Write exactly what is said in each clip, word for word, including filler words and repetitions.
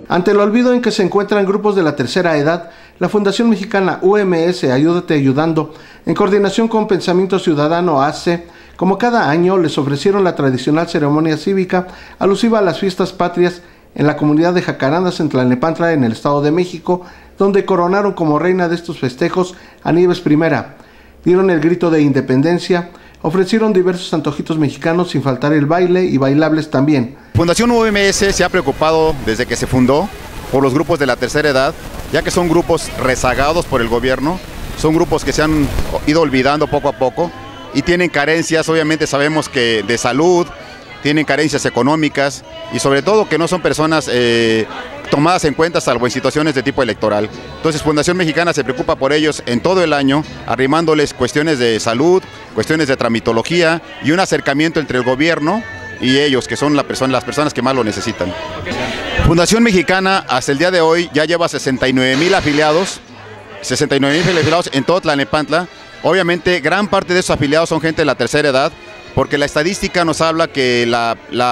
Ante el olvido en que se encuentran grupos de la tercera edad, la Fundación Mexicana U M S Ayúdate Ayudando, en coordinación con Pensamiento Ciudadano A C E, como cada año les ofrecieron la tradicional ceremonia cívica alusiva a las fiestas patrias en la comunidad de Jacarandas en Tlalnepantla, en el Estado de México, donde coronaron como reina de estos festejos a Nieves Primera. Dieron el grito de independencia, ofrecieron diversos antojitos mexicanos sin faltar el baile y bailables también. Fundación U M S se ha preocupado desde que se fundó por los grupos de la tercera edad, ya que son grupos rezagados por el gobierno, son grupos que se han ido olvidando poco a poco y tienen carencias, obviamente sabemos que de salud, tienen carencias económicas y sobre todo que no son personas eh, tomadas en cuenta salvo en situaciones de tipo electoral. Entonces Fundación Mexicana se preocupa por ellos en todo el año, arrimándoles cuestiones de salud, cuestiones de tramitología y un acercamiento entre el gobierno y ellos, que son la persona, las personas que más lo necesitan. Fundación Mexicana hasta el día de hoy ya lleva sesenta y nueve mil afiliados, sesenta y nueve mil afiliados en todo Tlalnepantla. Obviamente gran parte de esos afiliados son gente de la tercera edad, porque la estadística nos habla que la,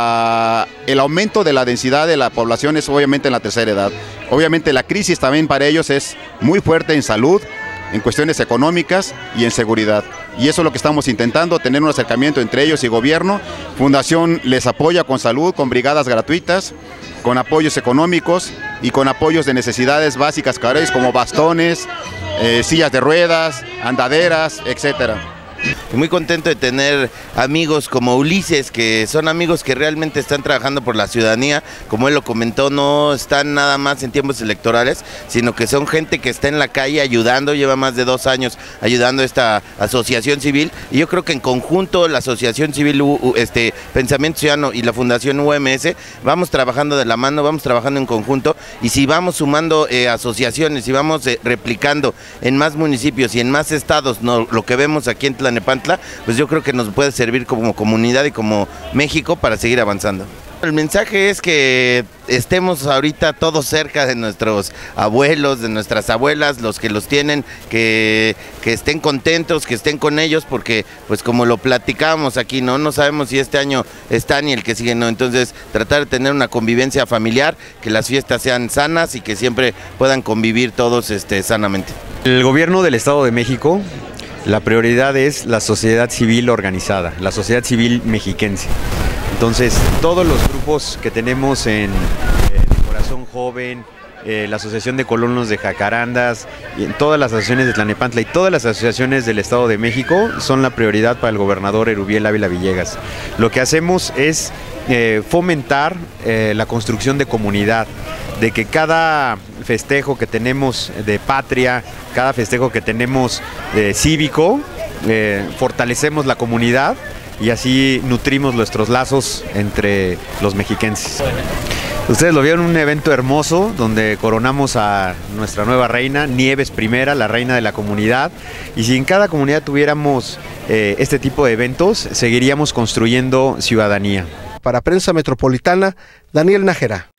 la, el aumento de la densidad de la población es obviamente en la tercera edad. Obviamente la crisis también para ellos es muy fuerte en salud, en cuestiones económicas y en seguridad. Y eso es lo que estamos intentando, tener un acercamiento entre ellos y gobierno. Fundación les apoya con salud, con brigadas gratuitas, con apoyos económicos y con apoyos de necesidades básicas como bastones, eh, sillas de ruedas, andaderas, etcétera. Muy contento de tener amigos como Ulises, que son amigos que realmente están trabajando por la ciudadanía, como él lo comentó, no están nada más en tiempos electorales, sino que son gente que está en la calle ayudando, lleva más de dos años ayudando a esta asociación civil, y yo creo que en conjunto la asociación civil, este Pensamiento Ciudadano y la Fundación U M S, vamos trabajando de la mano, vamos trabajando en conjunto, y si vamos sumando eh, asociaciones y vamos eh, replicando en más municipios y en más estados, no, lo que vemos aquí en Tlalnepantla, pues yo creo que nos puede servir como comunidad y como México para seguir avanzando. El mensaje es que estemos ahorita todos cerca de nuestros abuelos, de nuestras abuelas, los que los tienen, que, que estén contentos, que estén con ellos, porque pues como lo platicábamos aquí, no no sabemos si este año está ni el que sigue, no. Entonces tratar de tener una convivencia familiar, que las fiestas sean sanas y que siempre puedan convivir todos este, sanamente. El gobierno del Estado de México, la prioridad es la sociedad civil organizada, la sociedad civil mexiquense. Entonces, todos los grupos que tenemos en, en Corazón Joven, eh, la Asociación de Colonos de Jacarandas, y en todas las asociaciones de Tlalnepantla y todas las asociaciones del Estado de México son la prioridad para el gobernador Erubiel Ávila Villegas. Lo que hacemos es eh, fomentar eh, la construcción de comunidad, de que cada festejo que tenemos de patria, cada festejo que tenemos de cívico, eh, fortalecemos la comunidad y así nutrimos nuestros lazos entre los mexiquenses. Ustedes lo vieron, un evento hermoso donde coronamos a nuestra nueva reina, Nieves Primera, la reina de la comunidad, y si en cada comunidad tuviéramos eh, este tipo de eventos, seguiríamos construyendo ciudadanía. Para Prensa Metropolitana, Daniel Nájera.